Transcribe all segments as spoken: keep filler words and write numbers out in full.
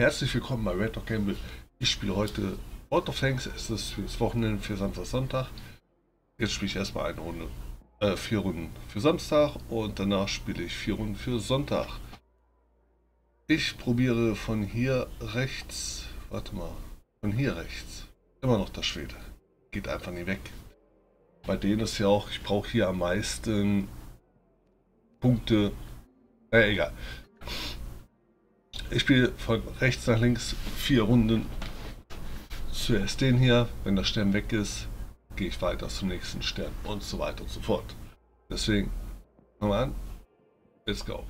Herzlich willkommen bei Red Dog Gamble. Ich spiele heute World of Tanks. Es ist fürs Wochenende für Samstag, Sonntag. Jetzt spiele ich erstmal eine Runde, äh, vier Runden für Samstag und danach spiele ich vier Runden für Sonntag. Ich probiere von hier rechts, warte mal, von hier rechts, immer noch der Schwede. Geht einfach nicht weg. Bei denen ist ja auch, ich brauche hier am meisten Punkte. Äh, egal. Ich spiele von rechts nach links vier Runden. Zuerst den hier, wenn der Stern weg ist, gehe ich weiter zum nächsten Stern und so weiter und so fort. Deswegen, fangen wir an. Let's go.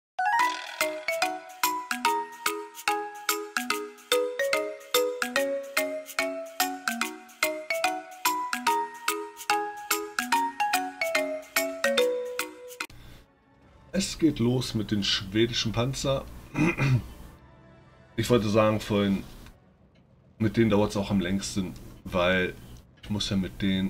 Es geht los mit den schwedischen Panzer. Ich wollte sagen, vorhin, mit denen dauert es auch am längsten, weil ich muss ja mit denen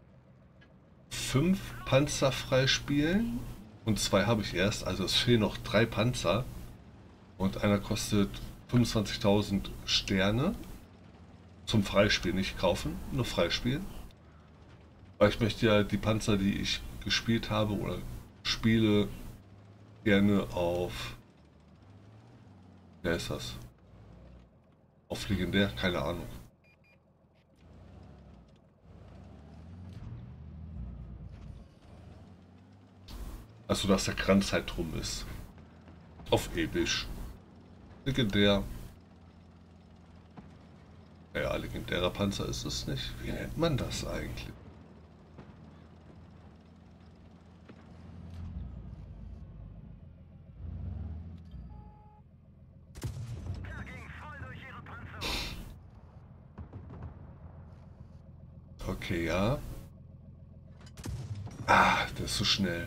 fünf Panzer freispielen und zwei habe ich erst, also es fehlen noch drei Panzer und einer kostet fünfundzwanzigtausend Sterne zum Freispielen, nicht kaufen, nur freispielen. Weil ich möchte ja die Panzer, die ich gespielt habe oder spiele, gerne auf, wer ist das? Auf legendär, keine Ahnung. Also dass der Kranz halt drum ist. Auf episch. Legendär. Ja, legendärer Panzer ist es nicht. Wie nennt man das eigentlich? Okay, ja. Ah, der ist so schnell.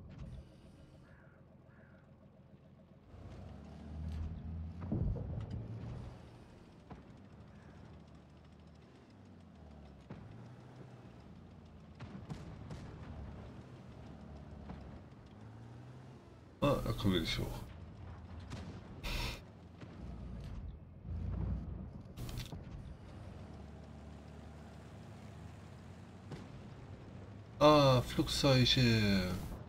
Ah, da kommen wir nicht hoch. Ah, Flugzeuge.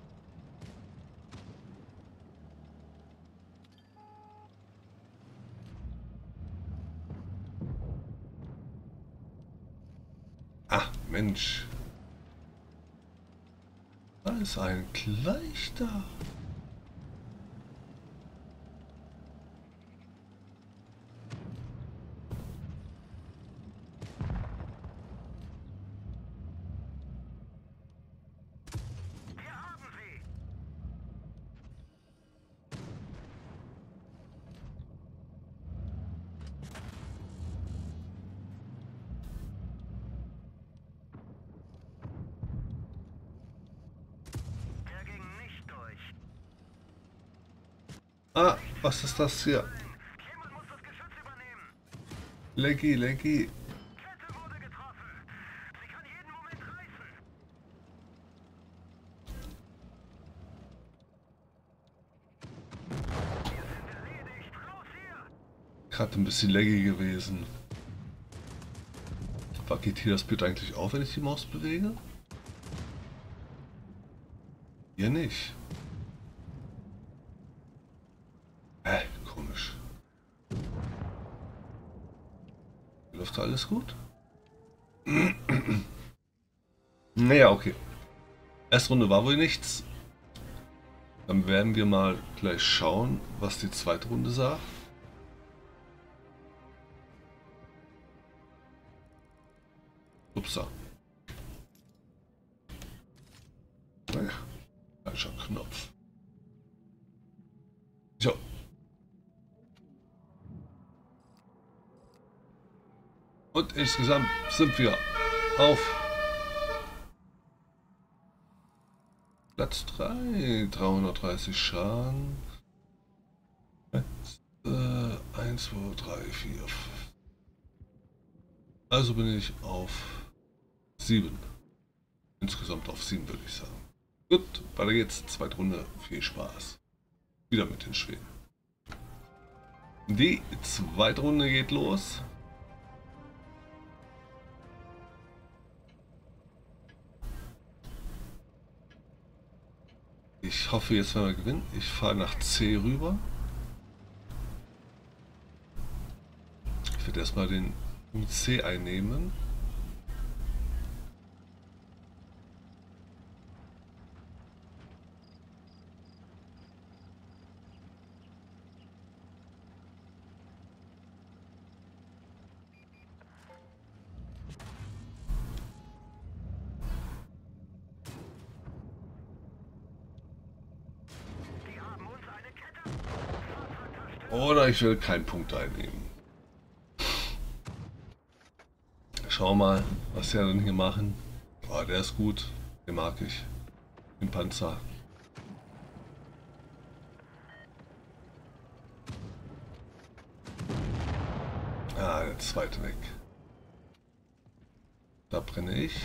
Ah, Mensch. Da ist ein gleich da. Ah, was ist das hier? Leggy, Leggy. Gerade ein bisschen laggy gewesen. Was geht hier das Bild eigentlich auf, wenn ich die Maus bewege? Hier nicht. Hä, komisch. Läuft da alles gut? Naja, okay. Erste Runde war wohl nichts. Dann werden wir mal gleich schauen, was die zweite Runde sagt. Upsa. Naja, falscher Knopf. So. Und insgesamt sind wir auf Platz drei. dreihundertdreißig Schaden. eins, zwei, drei, vier, fünf. Also bin ich auf sieben. Insgesamt auf sieben, würde ich sagen. Gut, weiter geht's. Zweite Runde. Viel Spaß. Wieder mit den Schweden. Die zweite Runde geht los. Ich hoffe, jetzt werden wir gewinnen. Ich fahre nach C rüber. Ich werde erstmal den C einnehmen. Oder ich will keinen Punkt einnehmen. Schau mal, was sie dann hier machen. Oh, der ist gut. Den mag ich. Den Panzer. Ah, der zweite weg. Da brenne ich.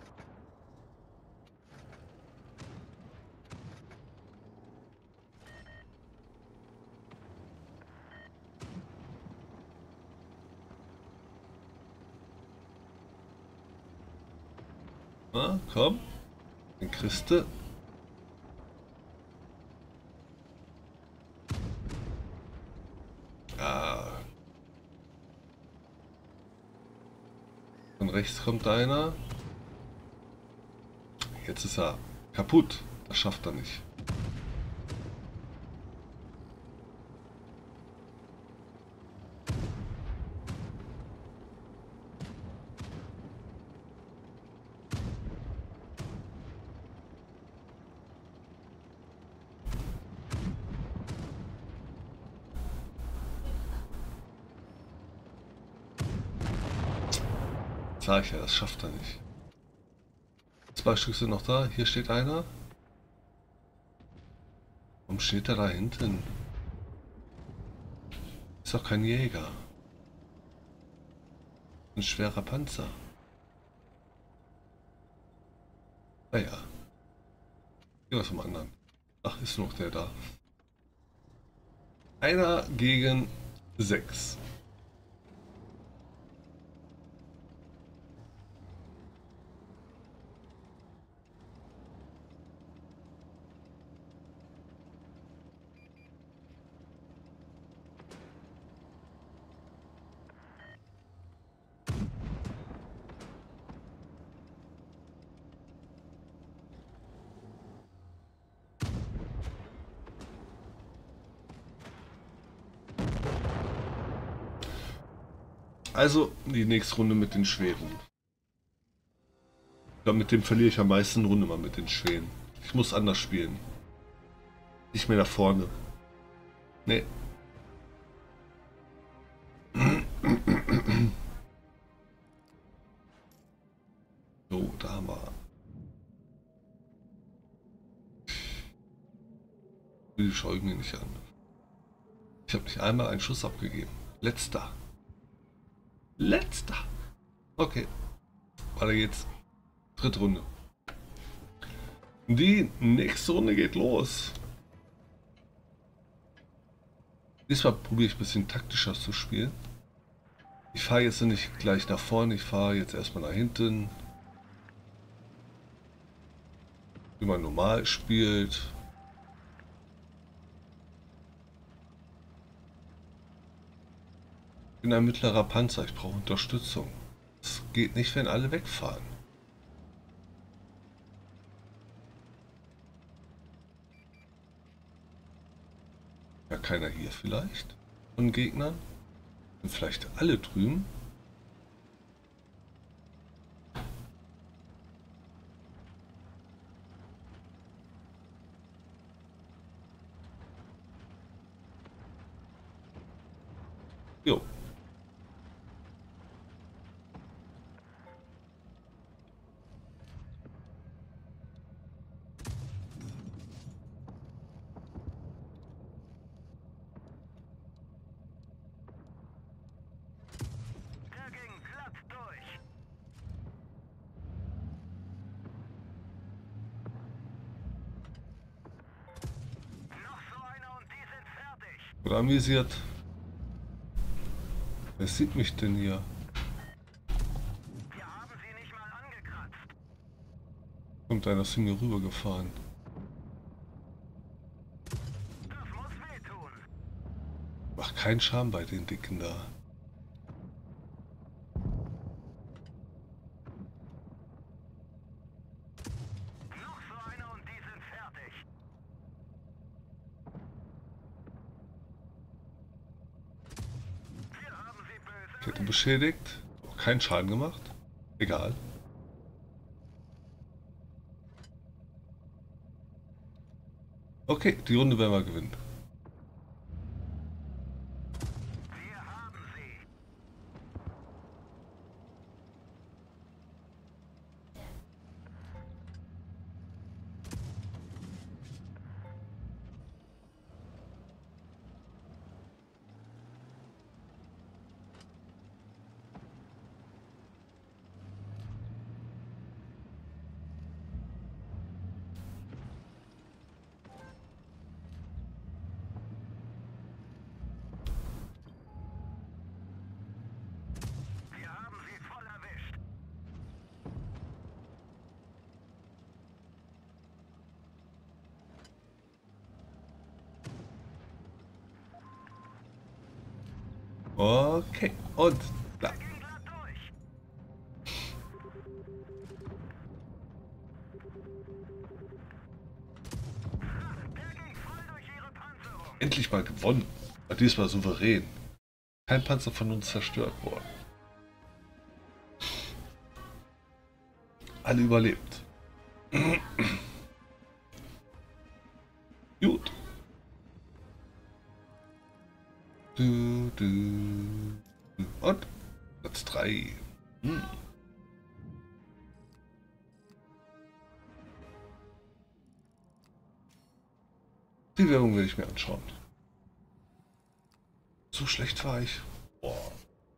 Na, komm. Den kriegst du. Ah. Von rechts kommt einer. Jetzt ist er kaputt. Das schafft er nicht. Sag ich ja, das schafft er nicht. Zwei Stück sind noch da. Hier steht einer. Warum steht er da hinten? Ist doch kein Jäger. Ein schwerer Panzer. Naja. Gehen wir zum anderen. Ach, ist noch der da. Einer gegen sechs. Also die nächste Runde mit den Schweren. Ich glaube, mit dem verliere ich am meisten Runde mal mit den Schweren. Ich muss anders spielen. Nicht mehr da vorne. Nee. So, da haben wir. Die schaue ich mir nicht an. Ich habe nicht einmal einen Schuss abgegeben. Letzter. Letzter. Okay. Weiter geht's. Dritte Runde. Die nächste Runde geht los. Diesmal probiere ich ein bisschen taktischer zu spielen. Ich fahre jetzt nicht gleich nach vorne, ich fahre jetzt erstmal nach hinten. Wie man normal spielt. Ich bin ein mittlerer Panzer, ich brauche Unterstützung. Es geht nicht, wenn alle wegfahren. Ja, keiner hier vielleicht von Gegnern. Und vielleicht alle drüben. Jo. Oder amüsiert. Wer sieht mich denn hier? Wir haben sie nicht mal angekratzt. Kommt einer zu mir rübergefahren. Das muss wehtun. Mach keinen Charme bei den Dicken da. Noch so einer und die sind fertig. Wir haben sie böse. Kette beschädigt. Auch keinen Schaden gemacht. Egal. Okay, die Runde werden wir gewinnen. Wir haben sie. Wir haben sie voll erwischt. Okay, und da. Ging glatt durch. Der ging voll durch ihre Panzerung. Endlich mal gewonnen. Aber diesmal souverän. Kein Panzer von uns zerstört worden. Alle überlebt. Gut. Du, du. Und Platz drei. Hm. Die Werbung will ich mir anschauen. So schlecht war ich. Boah.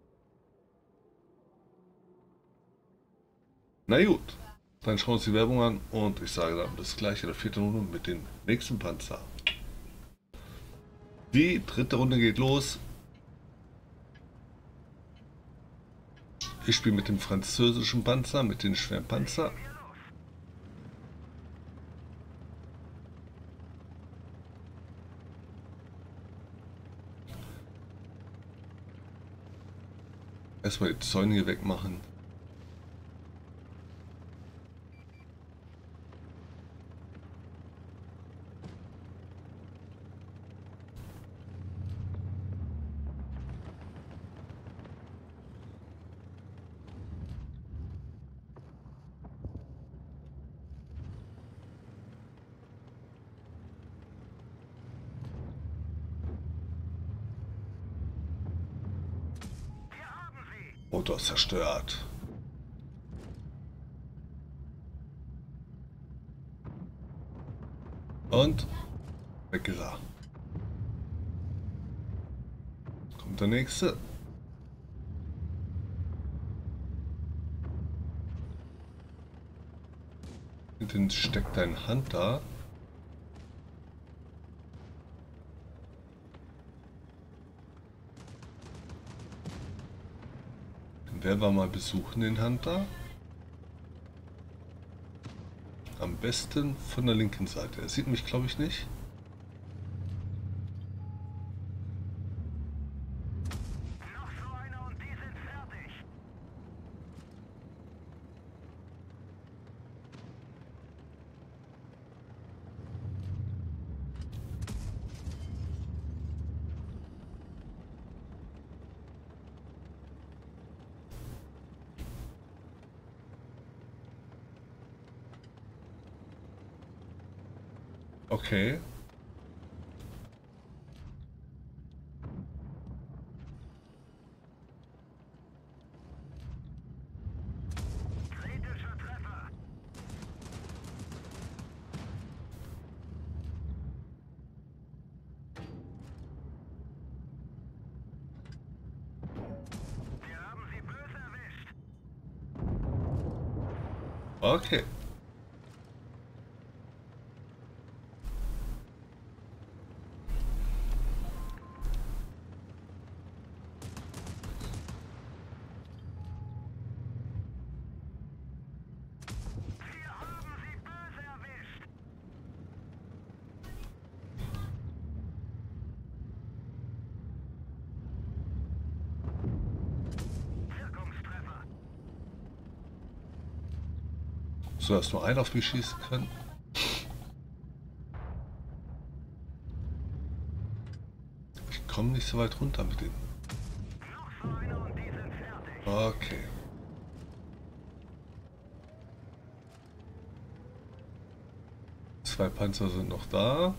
Na gut, dann schauen wir uns die Werbung an und ich sage dann bis gleich in der vierten Runde mit dem nächsten Panzer. Die dritte Runde geht los. Ich spiele mit dem französischen Panzer, mit den schweren Panzer. Erstmal die Zäune hier wegmachen. Motor zerstört. Und weg ist er. Kommt der nächste. Hinten steckt deine Hand da. Den werden wir mal besuchen, den Hunter. Am besten von der linken Seite. Er sieht mich, glaube ich, nicht. Noch so einer und die sind fertig. Okay. Kritischer Treffer. Wir haben sie böse erwischt. Okay. So, dass nur einer auf mich schießen kann. Ich komme nicht so weit runter mit denen. Noch so einer und die sind fertig. Okay. Zwei Panzer sind noch da.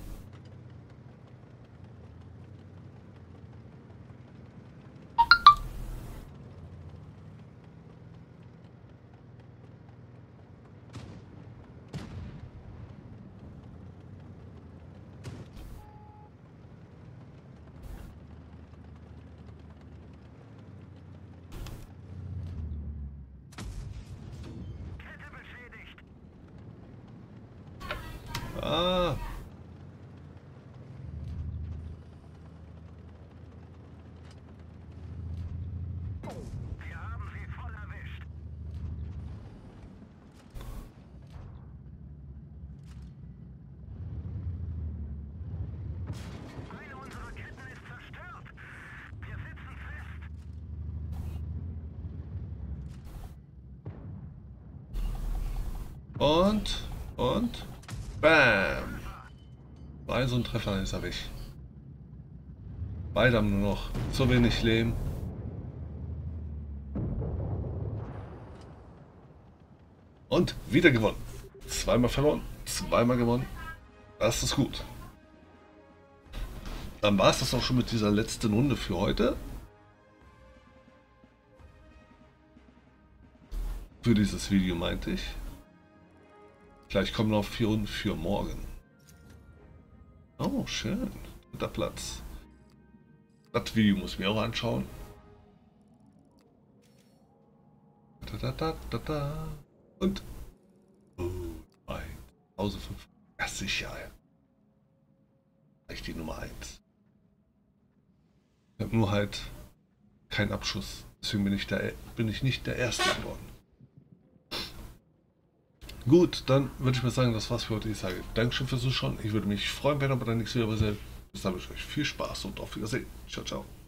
Kette beschädigt. Ah. Wir haben sie voll erwischt. Eine unserer Ketten ist zerstört. Wir sitzen fest. Und, und, bam. Ein so ein Treffer ist er weg. Beide haben nur noch zu wenig Leben. Und wieder gewonnen. Zweimal verloren, zweimal gewonnen. Das ist gut. Dann war es das auch schon mit dieser letzten Runde für heute. Für dieses Video meinte ich. Gleich kommen noch vier Runden für morgen. Oh, schön. Dritter Platz. Das Video muss ich mir auch anschauen. Da, da, da, da, da. Und. Oh, ein. tausendfünfhundert. Ja, sicher. Echt die Nummer eins. Ich habe nur halt keinen Abschuss. Deswegen bin ich, der, bin ich nicht der Erste geworden. Gut, dann würde ich mal sagen, das war's für heute. Ich sage Dankeschön fürs Zuschauen. Ich würde mich freuen, wenn ihr bei der nächsten Video seid. Bis dann wünsche ich euch viel Spaß und auf Wiedersehen. Ciao, ciao.